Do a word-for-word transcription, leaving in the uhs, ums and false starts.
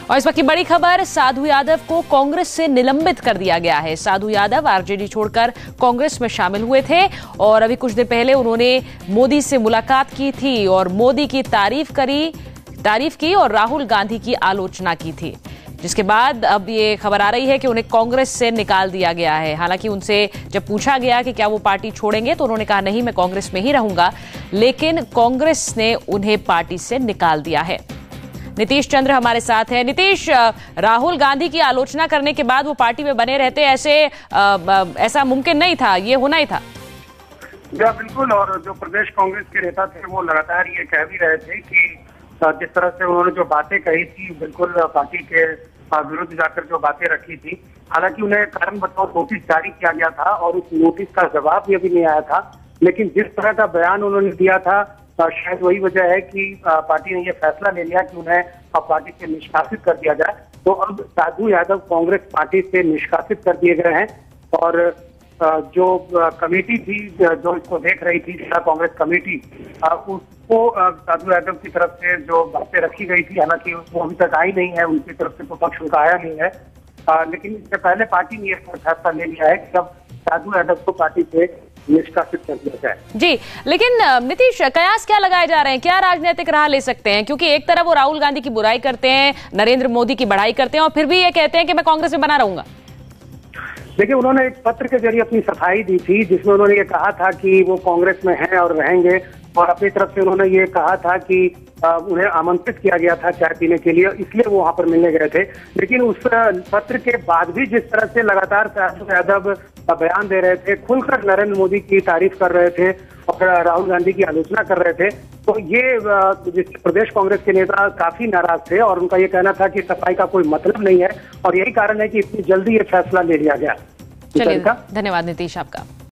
और इस वक्त की बड़ी खबर, साधु यादव को कांग्रेस से निलंबित कर दिया गया है। साधु यादव आरजेडी छोड़कर कांग्रेस में शामिल हुए थे और अभी कुछ देर पहले उन्होंने मोदी से मुलाकात की थी और मोदी की तारीफ करी तारीफ की और राहुल गांधी की आलोचना की थी, जिसके बाद अब ये खबर आ रही है कि उन्हें कांग्रेस से निकाल दिया गया है। हालांकि उनसे जब पूछा गया कि क्या वो पार्टी छोड़ेंगे तो उन्होंने कहा नहीं, मैं कांग्रेस में ही रहूंगा, लेकिन कांग्रेस ने उन्हें पार्टी से निकाल दिया है। नीतीश चंद्र हमारे साथ है। नीतीश, राहुल गांधी की आलोचना करने के बाद वो पार्टी में बने रहते, ऐसे आ, ऐसा मुमकिन नहीं था, ये होना ही था। या बिल्कुल, और जो प्रदेश कांग्रेस के नेता थे वो लगातार ये कह भी रहे थे कि जिस तरह से उन्होंने जो बातें कही थी, बिल्कुल पार्टी के विरुद्ध जाकर जो बातें रखी थी। हालांकि उन्हें कारण बताओ नोटिस जारी किया गया था और उस नोटिस का जवाब भी अभी नहीं आया था, लेकिन जिस तरह का बयान उन्होंने दिया था शायद वही वजह है कि पार्टी ने यह फैसला ले लिया कि उन्हें पार्टी से निष्कासित कर दिया जाए। तो अब साधु यादव कांग्रेस पार्टी से निष्कासित कर दिए गए हैं और जो कमेटी थी जो इसको देख रही थी, जिला कांग्रेस कमेटी, उसको साधु यादव की तरफ से जो बातें रखी गई थी, हालांकि वो अभी तक आई नहीं है, उनकी तरफ से तो पक्ष उनका आया नहीं है, लेकिन इससे पहले पार्टी ने यह फैसला ले लिया है कि अब साधु यादव को पार्टी से निष्कासित कर दिया जाए। जी, लेकिन नीतीश, कयास क्या लगाए जा रहे हैं, क्या राजनीतिक राह ले सकते हैं? क्योंकि एक तरफ वो राहुल गांधी की बुराई करते हैं, नरेंद्र मोदी की बढ़ाई करते हैं और फिर भी ये कहते हैं कि मैं कांग्रेस में बना रहूंगा। देखिए, उन्होंने एक पत्र के जरिए अपनी सफाई दी थी जिसमें उन्होंने ये कहा था कि वो कांग्रेस में हैं और रहेंगे, और अपनी तरफ से उन्होंने ये कहा था कि उन्हें आमंत्रित किया गया था चाय पीने के लिए, इसलिए वो वहां पर मिलने गए थे। लेकिन उस पत्र के बाद भी जिस तरह से लगातार साधु यादव बयान दे रहे थे, खुलकर नरेंद्र मोदी की तारीफ कर रहे थे और राहुल गांधी की आलोचना कर रहे थे, तो ये प्रदेश कांग्रेस के नेता काफी नाराज थे और उनका ये कहना था कि सफाई का कोई मतलब नहीं है और यही कारण है कि इतनी जल्दी ये फैसला ले लिया गया। चलिए, धन्यवाद नीतीश आपका।